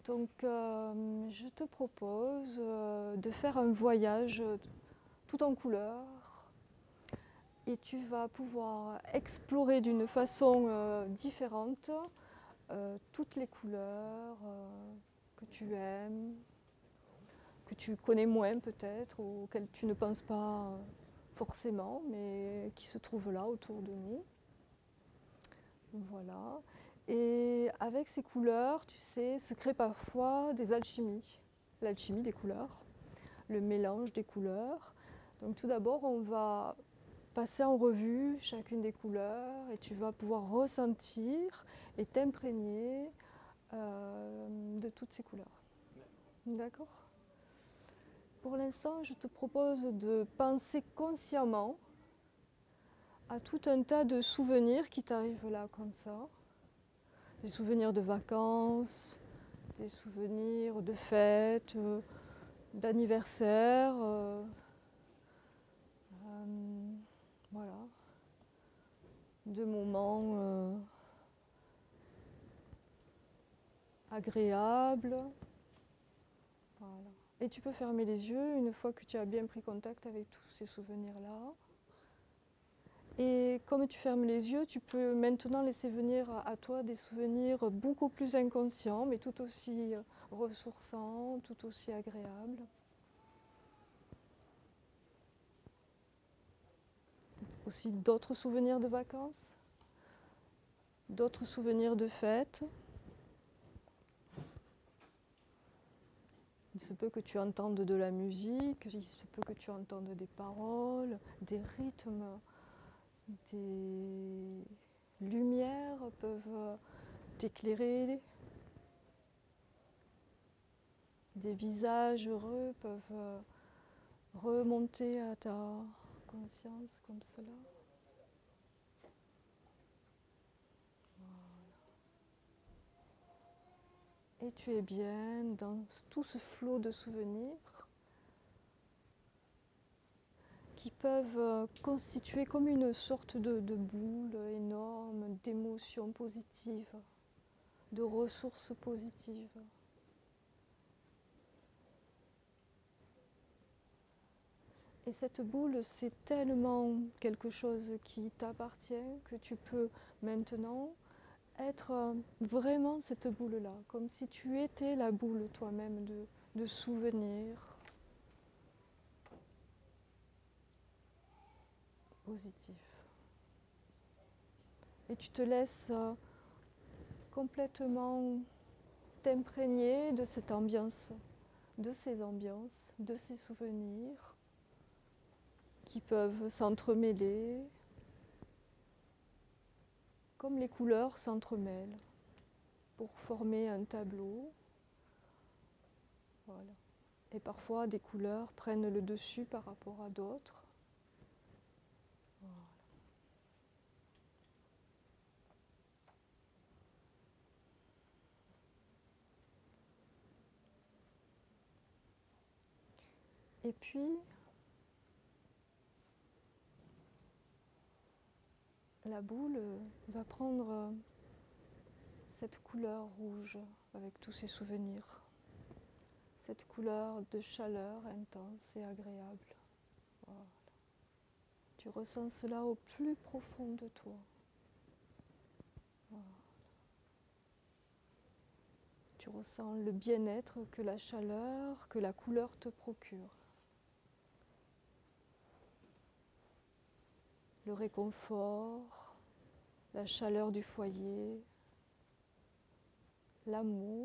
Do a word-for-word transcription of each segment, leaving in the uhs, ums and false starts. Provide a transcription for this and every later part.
Donc, euh, je te propose euh, de faire un voyage tout en couleurs et tu vas pouvoir explorer d'une façon euh, différente euh, toutes les couleurs euh, que tu aimes, que tu connais moins peut-être, ou auxquelles tu ne penses pas euh, forcément, mais qui se trouvent là autour de nous. Voilà. Et avec ces couleurs, tu sais, se crée parfois des alchimies. L'alchimie des couleurs, le mélange des couleurs. Donc tout d'abord, on va passer en revue chacune des couleurs et tu vas pouvoir ressentir et t'imprégner euh, de toutes ces couleurs. D'accord ? Pour l'instant, je te propose de penser consciemment à tout un tas de souvenirs qui t'arrivent là comme ça. Des souvenirs de vacances, des souvenirs de fêtes, euh, d'anniversaires. Euh, euh, voilà. De moments euh, agréables. Voilà. Et tu peux fermer les yeux une fois que tu as bien pris contact avec tous ces souvenirs-là. Et comme tu fermes les yeux, tu peux maintenant laisser venir à, à toi des souvenirs beaucoup plus inconscients, mais tout aussi ressourçants, tout aussi agréables. Aussi d'autres souvenirs de vacances, d'autres souvenirs de fêtes. Il se peut que tu entendes de la musique, il se peut que tu entendes des paroles, des rythmes, des lumières peuvent t'éclairer, des visages heureux peuvent remonter à ta conscience comme cela. Et tu es bien dans tout ce flot de souvenirs qui peuvent constituer comme une sorte de, de boule énorme d'émotions positives, de ressources positives. Et cette boule, c'est tellement quelque chose qui t'appartient que tu peux maintenant être vraiment cette boule-là, comme si tu étais la boule toi-même de, de souvenirs positifs. Et tu te laisses complètement t'imprégner de cette ambiance, de ces ambiances, de ces souvenirs qui peuvent s'entremêler, comme les couleurs s'entremêlent pour former un tableau. Voilà. Et parfois, des couleurs prennent le dessus par rapport à d'autres. Voilà. Et puis, la boule va prendre cette couleur rouge avec tous ses souvenirs. Cette couleur de chaleur intense et agréable. Voilà. Tu ressens cela au plus profond de toi. Voilà. Tu ressens le bien-être que la chaleur, que la couleur te procure. Le réconfort, la chaleur du foyer, l'amour.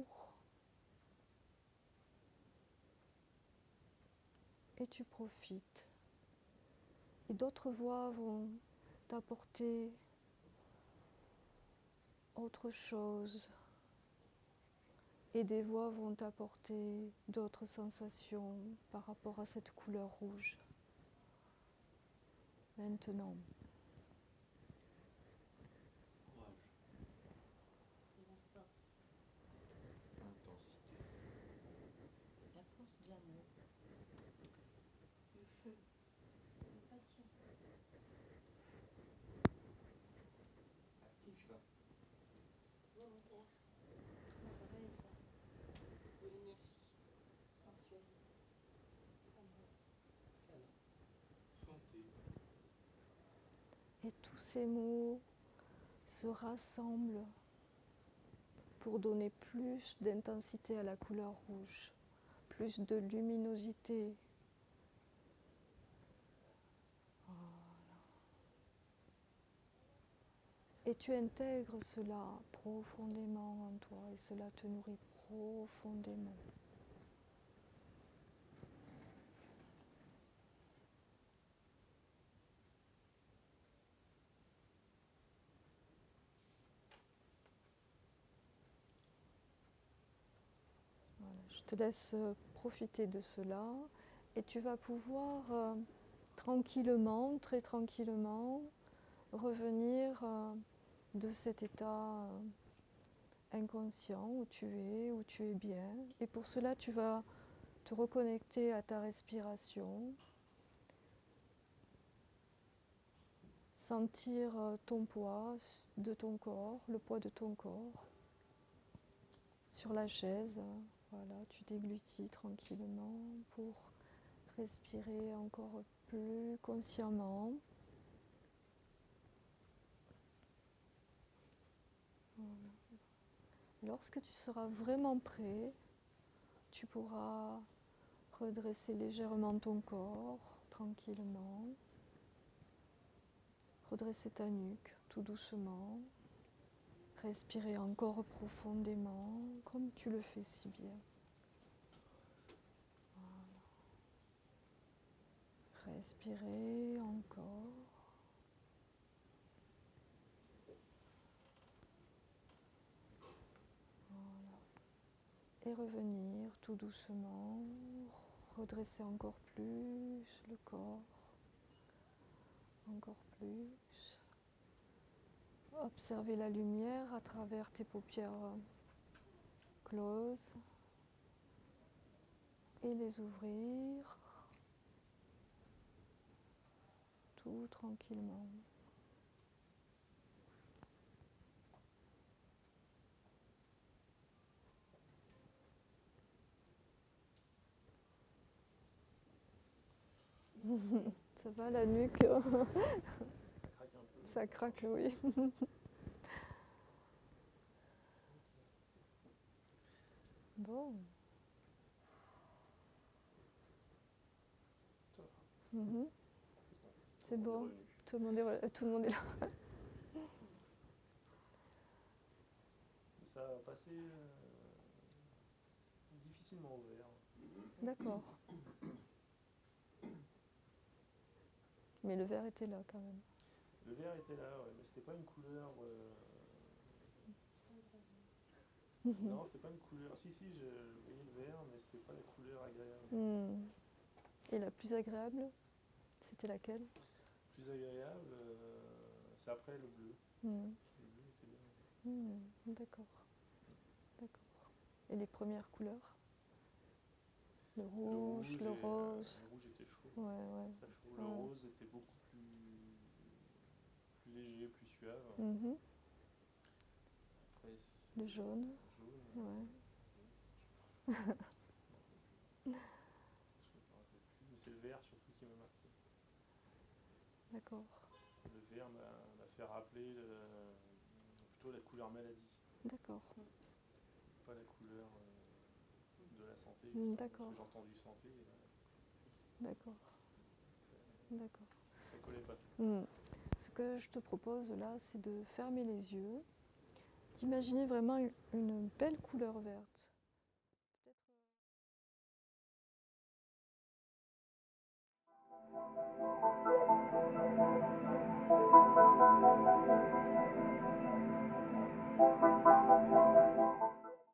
Et tu profites. Et d'autres voix vont t'apporter autre chose. Et des voix vont t'apporter d'autres sensations par rapport à cette couleur rouge. Maintenant. Santé. Et tous ces mots se rassemblent pour donner plus d'intensité à la couleur rouge, plus de luminosité. Voilà. Et tu intègres cela profondément en toi et cela te nourrit profondément. Voilà, je te laisse profiter de cela et tu vas pouvoir euh, tranquillement, très tranquillement, revenir euh, de cet état euh, inconscient où tu es, où tu es bien. Et pour cela, tu vas te reconnecter à ta respiration, sentir euh, ton poids de ton corps, le poids de ton corps sur la chaise. Voilà, tu déglutis tranquillement pour respirer encore plus consciemment. Voilà. Lorsque tu seras vraiment prêt, tu pourras redresser légèrement ton corps, tranquillement. Redresser ta nuque, tout doucement. Respirer encore profondément, comme tu le fais si bien. Voilà. Respirer encore. Voilà. Et revenir tout doucement. Redresser encore plus le corps. Encore plus. Observer la lumière à travers tes paupières closes et les ouvrir tout tranquillement. Ça va la nuque? Ça craque un peu. Ça craque, oui. Bon. Ça va. Mm-hmm. C'est bon. Tout le monde est, tout le monde est là. Ça a passé euh, difficilement au vert. D'accord. Mais le vert était là quand même. Le vert était là, ouais, mais c'était pas une couleur. Euh... Mm-hmm. Non, c'était pas une couleur. Si, si, je voyais le vert, mais c'était pas la couleur agréable. Mm. Et la plus agréable, c'était laquelle? Plus agréable, euh, c'est après le bleu. Mm. Le bleu était bien. Mm. D'accord. D'accord. Et les premières couleurs? Le rouge, le, rouge le rose. Euh, le rouge était chaud. Ouais, ouais. Très chaud. Le Ouais. rose était beaucoup plus, plus léger, plus suave. Mm-hmm. Après, le jaune. jaune. Ouais. Je me rappelle plus, mais c'est le vert surtout qui m'a marqué. D'accord. Le vert m'a fait rappeler le, plutôt la couleur maladie. D'accord. Pas la couleur euh, de la santé. D'accord. J'ai entendu santé. D'accord. D'accord. Ça collait pas. Mmh. Ce que je te propose là, c'est de fermer les yeux, d'imaginer vraiment une belle couleur verte.